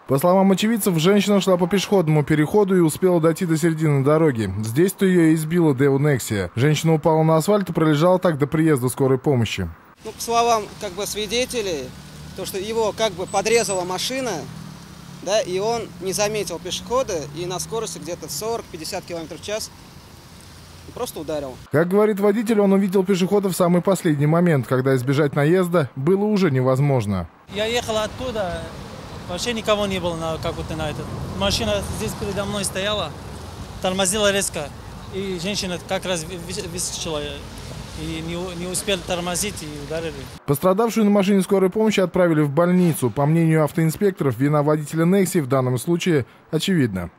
По словам очевидцев, женщина шла по пешеходному переходу и успела дойти до середины дороги. Здесь-то ее и сбила Део Нексия. Женщина упала на асфальт и пролежала так до приезда скорой помощи. Ну, по словам свидетелей, то, что его подрезала машина, да, и он не заметил пешехода и на скорости где-то 40-50 км в час просто ударил. Как говорит водитель, он увидел пешехода в самый последний момент, когда избежать наезда было уже невозможно. Я ехал оттуда, вообще никого не было на этот. Машина здесь передо мной стояла, тормозила резко, и женщина как раз выскочила. И не успели тормозить и ударили. Пострадавшую на машине скорой помощи отправили в больницу. По мнению автоинспекторов, вина водителя Некси в данном случае очевидна.